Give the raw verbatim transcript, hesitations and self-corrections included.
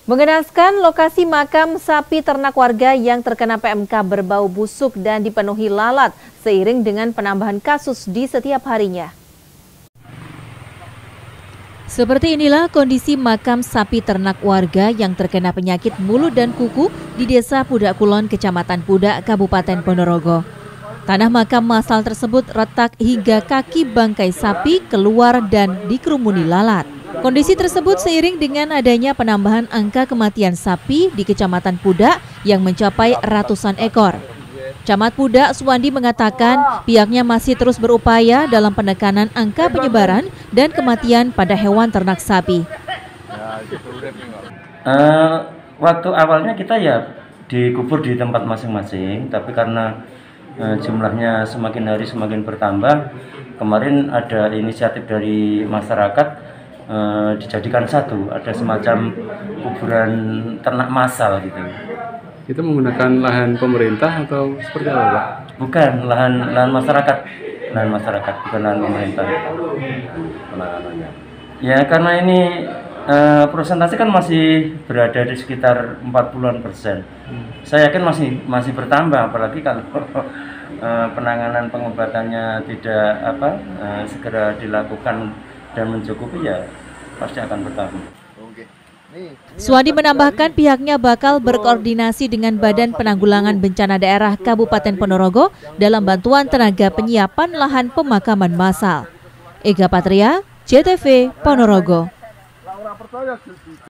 Mengenaskan lokasi makam sapi ternak warga yang terkena P M K berbau busuk dan dipenuhi lalat seiring dengan penambahan kasus di setiap harinya. Seperti inilah kondisi makam sapi ternak warga yang terkena penyakit mulut dan kuku di Desa Pudak Kulon, Kecamatan Pudak, Kabupaten Ponorogo. Tanah makam massal tersebut retak hingga kaki bangkai sapi keluar dan dikerumuni lalat. Kondisi tersebut seiring dengan adanya penambahan angka kematian sapi di Kecamatan Pudak yang mencapai ratusan ekor. Camat Pudak, Suwandi, mengatakan pihaknya masih terus berupaya dalam penekanan angka penyebaran dan kematian pada hewan ternak sapi. Uh, waktu awalnya kita ya dikubur di tempat masing-masing, tapi karena uh, jumlahnya semakin hari semakin bertambah, kemarin ada inisiatif dari masyarakat uh, dijadikan satu, ada semacam kuburan ternak massal gitu. Itu menggunakan lahan pemerintah atau seperti apa, Pak? Bukan, lahan lahan masyarakat, lahan masyarakat, bukan lahan pemerintah. Penanganannya? Ya karena ini uh, persentase kan masih berada di sekitar empat puluhan persen. Hmm. Saya yakin masih masih bertambah, apalagi kalau uh, penanganan pengobatannya tidak apa uh, segera dilakukan dan mencukupi, ya pasti akan bertambah. Suwandi menambahkan pihaknya bakal berkoordinasi dengan Badan Penanggulangan Bencana Daerah Kabupaten Ponorogo dalam bantuan tenaga penyiapan lahan pemakaman massal. Ega Patria, C T V, Ponorogo.